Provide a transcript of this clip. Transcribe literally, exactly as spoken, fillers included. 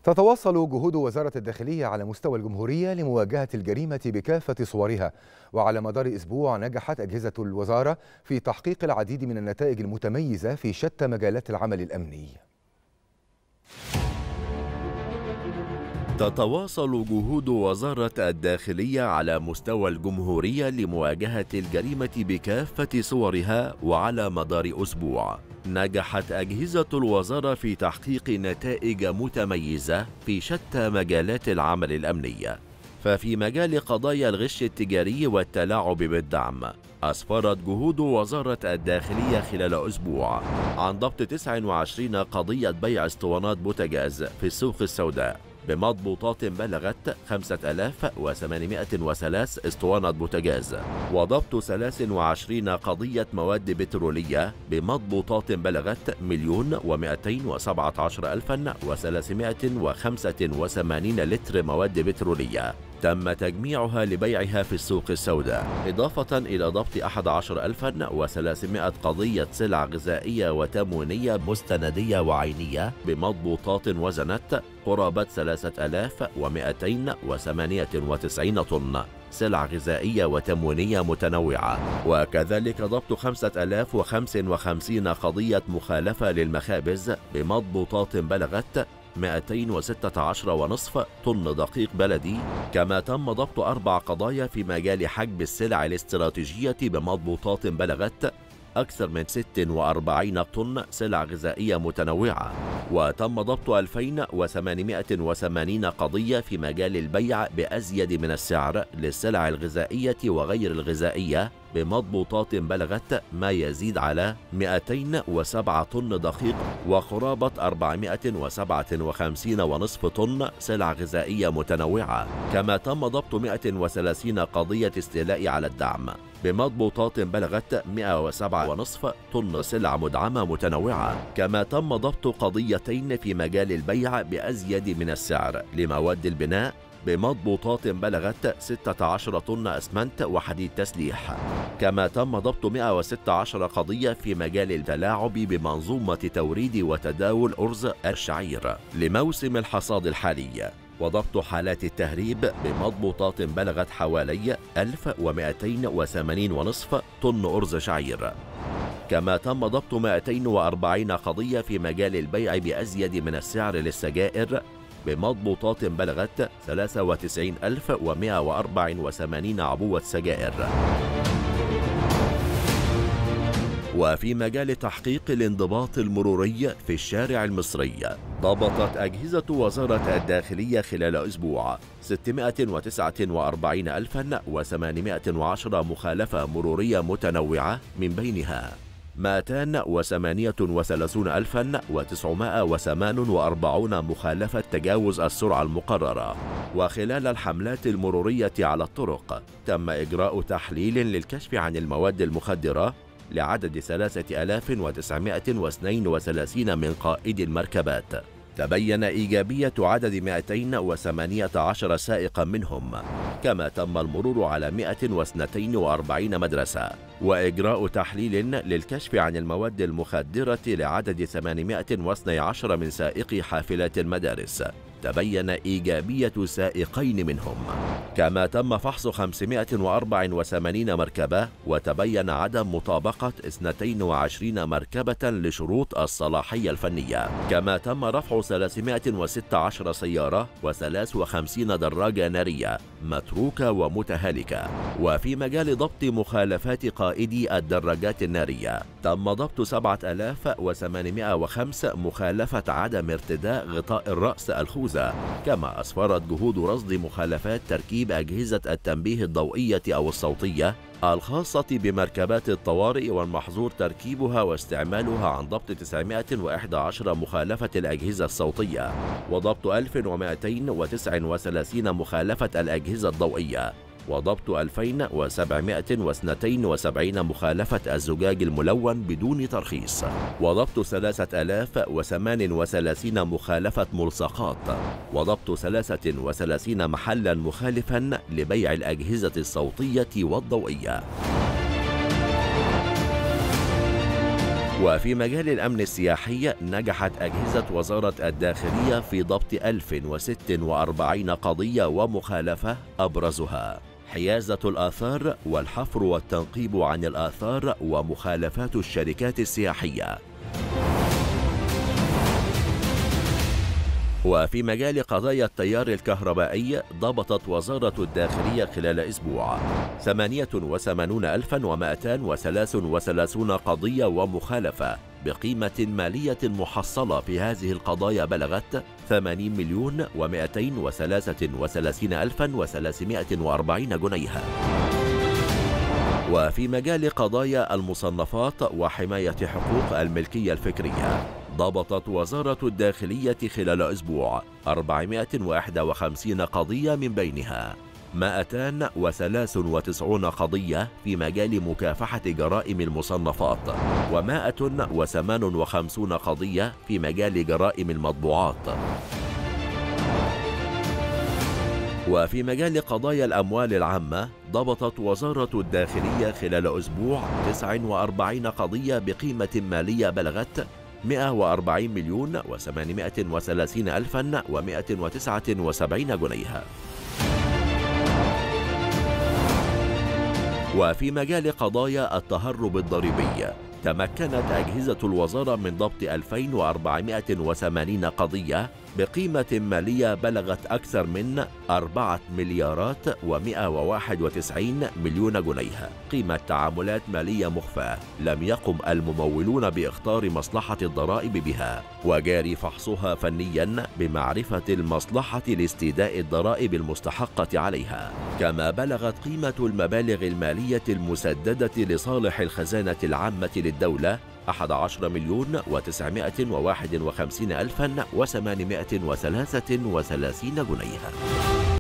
تتواصل جهود وزارة الداخلية على مستوى الجمهورية لمواجهة الجريمة بكافة صورها، وعلى مدار أسبوع نجحت أجهزة الوزارة في تحقيق العديد من النتائج المتميزة في شتى مجالات العمل الأمني. تتواصل جهود وزارة الداخلية على مستوى الجمهورية لمواجهة الجريمة بكافة صورها، وعلى مدار أسبوع نجحت أجهزة الوزارة في تحقيق نتائج متميزة في شتى مجالات العمل الأمني. ففي مجال قضايا الغش التجاري والتلاعب بالدعم، أسفرت جهود وزارة الداخلية خلال أسبوع عن ضبط تسعة وعشرين قضية بيع اسطوانات بوتاجاز في السوق السوداء بمضبوطات بلغت خمسة آلاف وثمانمائة وثلاث اسطوانات بوتاجاز، وضبط ثلاث وعشرين قضية مواد بترولية بمضبوطات بلغت مليون ومائتين وسبعة عشر ألفا وثلاثمائة وخمسة وثمانين لتر مواد بترولية تم تجميعها لبيعها في السوق السوداء، إضافة إلى ضبط أحد عشر ألفا وثلاثمائة قضية سلع غذائية وتموينية مستندية وعينية بمضبوطات وزنت قرابة ثلاثة آلاف ومائتين وثمانية وتسعين طن سلع غذائية وتموينية متنوعة، وكذلك ضبط خمسة آلاف وخمسة وخمسين قضية مخالفة للمخابز بمضبوطات بلغت مائتين وستة عشر ونصف طن دقيق بلدي. كما تم ضبط أربع قضايا في مجال حجب السلع الاستراتيجية بمضبوطات بلغت أكثر من ستة وأربعين طن سلع غذائية متنوعة، وتم ضبط ألفين وثمانمائة وثمانين قضية في مجال البيع بأزيد من السعر للسلع الغذائية وغير الغذائية بمضبوطات بلغت ما يزيد على مائتين وسبعة طن دقيق وقرابة أربعمائة وسبعة وخمسين ونصف طن سلع غذائية متنوعة. كما تم ضبط مائة وثلاثين قضية استيلاء على الدعم بمضبوطات بلغت مائة وسبعة ونصف طن سلع مدعمة متنوعة. كما تم ضبط قضيتين في مجال البيع بأزيد من السعر لمواد البناء بمضبوطات بلغت ستة عشر طن أسمنت وحديد تسليح. كما تم ضبط مائة وستة عشر قضية في مجال التلاعب بمنظومة توريد وتداول أرز الشعير لموسم الحصاد الحالي، وضبط حالات التهريب بمضبوطات بلغت حوالي ألف ومائتين وثمانين ونصف طن أرز شعير. كما تم ضبط مائتين وأربعين قضية في مجال البيع بأزيد من السعر للسجائر بمضبوطات بلغت ثلاثة وتسعين ألف ومائة وأربعة وثمانين عبوة سجائر. وفي مجال تحقيق الانضباط المروري في الشارع المصري، ضبطت أجهزة وزارة الداخلية خلال أسبوع ستمائة وتسعة وأربعين ألفا وثمانمائة وعشرة مخالفة مرورية متنوعة، من بينها مائتين وثمانية وثلاثين ألفا وتسعمائة وثمانية وأربعين مخالفة تجاوز السرعة المقررة. وخلال الحملات المرورية على الطرق تم إجراء تحليل للكشف عن المواد المخدرة لعدد ثلاثة آلاف وتسعمائة واثنين وثلاثين من قائدي المركبات. تبين إيجابية عدد مائتين وثمانية عشر سائقا منهم. كما تم المرور على مائة واثنين وأربعين مدرسة، وإجراء تحليل للكشف عن المواد المخدرة لعدد ثمانمائة واثني عشر من سائقي حافلات المدارس. تبين إيجابية سائقين منهم. كما تم فحص خمسمائة وأربعة وثمانين مركبة، وتبين عدم مطابقة اثنتين وعشرين مركبة لشروط الصلاحية الفنية. كما تم رفع ثلاثمائة وستة عشر سيارة وثلاث وخمسين دراجة نارية متروكة ومتهالكة. وفي مجال ضبط مخالفات قائدي الدراجات النارية، تم ضبط سبعة آلاف وثمانمائة وخمسة مخالفة عدم ارتداء غطاء الرأس الخوذة. كما أسفرت جهود رصد مخالفات تركيب أجهزة التنبيه الضوئية أو الصوتية الخاصة بمركبات الطوارئ والمحظور تركيبها واستعمالها عن ضبط تسعمائة وإحدى عشر مخالفة الأجهزة الصوتية، وضبط ألف ومائتين وتسعة وثلاثين مخالفة الأجهزة الضوئية، وضبط ألفين وسبعمائة واثنين وسبعين مخالفة الزجاج الملون بدون ترخيص، وضبط ثلاثة آلاف وثمانية وثلاثين مخالفة ملصقات، وضبط ثلاثة وثلاثين محلا مخالفا لبيع الأجهزة الصوتية والضوئية. وفي مجال الأمن السياحي نجحت أجهزة وزارة الداخلية في ضبط ألف وستة وأربعين قضية ومخالفة، أبرزها حيازة الآثار والحفر والتنقيب عن الآثار ومخالفات الشركات السياحية. وفي مجال قضايا التيار الكهربائي ضبطت وزارة الداخلية خلال أسبوع ثمانية وثمانين ألفاً ومئتين وثلاثة وثلاثين قضية ومخالفة بقيمة مالية محصلة في هذه القضايا بلغت ثمانين مليون ومئتين وثلاثة وثلاثين ألفاً وثلاثمائة وأربعين جنيها. وفي مجال قضايا المصنفات وحماية حقوق الملكية الفكرية ضبطت وزارة الداخلية خلال أسبوع أربعمائة وواحد وخمسين قضية، من بينها مئتين وثلاثة وتسعين قضية في مجال مكافحة جرائم المصنفات ومائة وثمانية وخمسين قضية في مجال جرائم المطبوعات. وفي مجال قضايا الأموال العامة ضبطت وزارة الداخلية خلال أسبوع تسعة وأربعين قضية بقيمة مالية بلغت مئة وأربعين مليون وثمانمائة وثلاثين ألفاً ومئة وتسعة وسبعين جنيها. وفي مجال قضايا التهرب الضريبي تمكنت أجهزة الوزارة من ضبط ألفين وأربعمائة وثمانين قضية بقيمة مالية بلغت أكثر من أربعة مليارات ومئة وواحد وتسعين مليون جنيه، قيمة تعاملات مالية مخفاة لم يقم الممولون بإخطار مصلحة الضرائب بها، وجاري فحصها فنيا بمعرفة المصلحة لاستيداء الضرائب المستحقة عليها. كما بلغت قيمة المبالغ المالية المسددة لصالح الخزانة العامة للدولة أحد عشر مليون وتسعمائة وواحد وخمسين ألفاً وثمانمائة وثلاثة وثلاثين جنيها.